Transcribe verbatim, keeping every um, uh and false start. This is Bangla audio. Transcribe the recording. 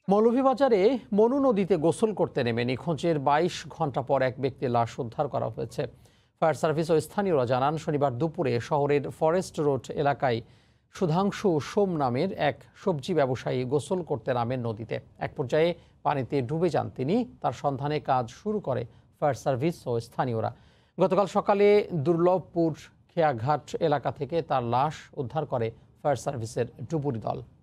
মৌলভী বাজারে মনু নদীতে গোসল করতে নেমে নিখোঁজের বাইশ ঘন্টা পর এক ব্যক্তির লাশ উদ্ধার করা হয়েছে। ফায়ার সার্ভিস ও স্থানীয়রা জানান, শনিবার দুপুরে শহরের ফরেস্ট রোড এলাকায় সুধাংশু সোম নামের এক সবজি ব্যবসায়ী গোসল করতে নামেন নদীতে। এক পর্যায়ে পানিতে ডুবে যান তিনি। তার সন্ধানে কাজ শুরু করে ফায়ার সার্ভিস ও স্থানীয়রা। গতকাল সকালে দুর্লভপুর খেয়াঘাট এলাকা থেকে তার লাশ উদ্ধার করে ফায়ার সার্ভিসের ডুবুরি দল।